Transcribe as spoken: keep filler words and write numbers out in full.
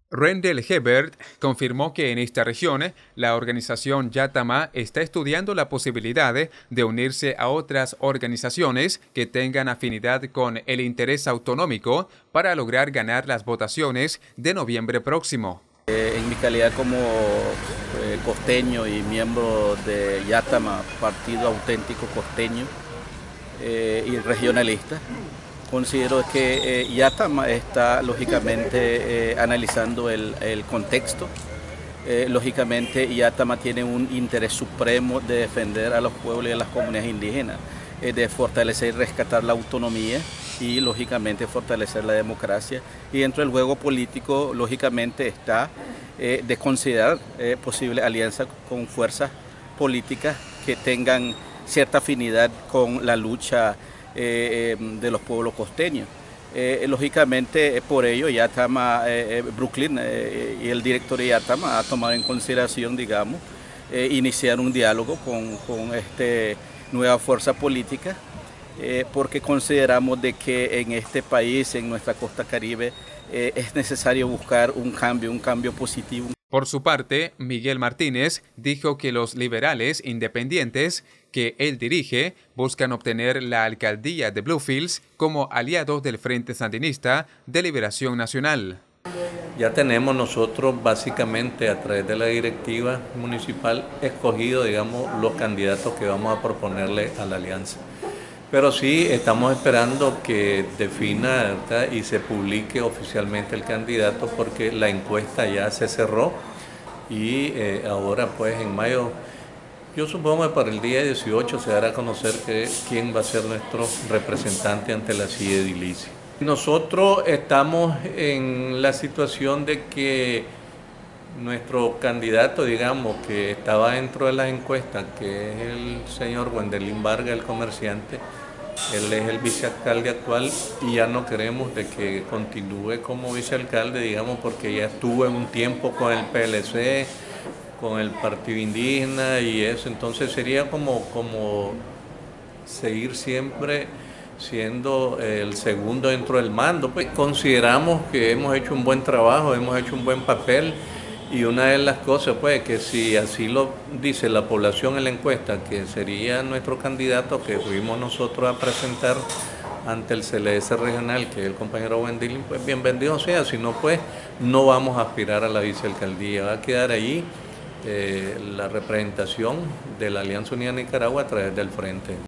Rendell Hebert confirmó que en esta región la organización Yatama está estudiando la posibilidad de unirse a otras organizaciones que tengan afinidad con el interés autonómico para lograr ganar las votaciones de noviembre próximo. Eh, en mi calidad como eh, costeño y miembro de Yatama, Partido Auténtico Costeño eh, y regionalista, considero que eh, Yatama está lógicamente eh, analizando el, el contexto. Eh, lógicamente Yatama tiene un interés supremo de defender a los pueblos y a las comunidades indígenas, eh, de fortalecer y rescatar la autonomía y lógicamente fortalecer la democracia. Y dentro del juego político lógicamente está eh, de considerar eh, posible alianza con fuerzas políticas que tengan cierta afinidad con la lucha Eh, de los pueblos costeños. Eh, lógicamente, por ello, Yatama, eh, Brooklyn eh, y el director de Yatama ha tomado en consideración, digamos, eh, iniciar un diálogo con, con esta nueva fuerza política, eh, porque consideramos de que en este país, en nuestra costa caribe, eh, es necesario buscar un cambio, un cambio positivo. Por su parte, Miguel Martínez dijo que los liberales independientes que él dirige buscan obtener la alcaldía de Bluefields como aliados del Frente Sandinista de Liberación Nacional. Ya tenemos nosotros básicamente a través de la directiva municipal escogido, digamos, los candidatos que vamos a proponerle a la alianza. Pero sí estamos esperando que defina, ¿verdad?, y se publique oficialmente el candidato, porque la encuesta ya se cerró y eh, ahora pues en mayo, yo supongo que para el día dieciocho se dará a conocer que, quién va a ser nuestro representante ante la C I E Edilicia. Nosotros estamos en la situación de que nuestro candidato, digamos, que estaba dentro de las encuestas, que es el señor Wendelin Vargas, el comerciante, él es el vicealcalde actual y ya no queremos de que continúe como vicealcalde, digamos, porque ya estuvo en un tiempo con el P L C, con el Partido Indígena y eso, entonces sería como, como seguir siempre siendo el segundo dentro del mando. Pues consideramos que hemos hecho un buen trabajo, hemos hecho un buen papel. Y una de las cosas, pues, que si así lo dice la población en la encuesta, que sería nuestro candidato que fuimos nosotros a presentar ante el C L S regional, que es el compañero Wendelin, pues bienvenido sea, si no, pues no vamos a aspirar a la vicealcaldía, va a quedar allí eh, la representación de la Alianza Unida Nicaragua a través del Frente.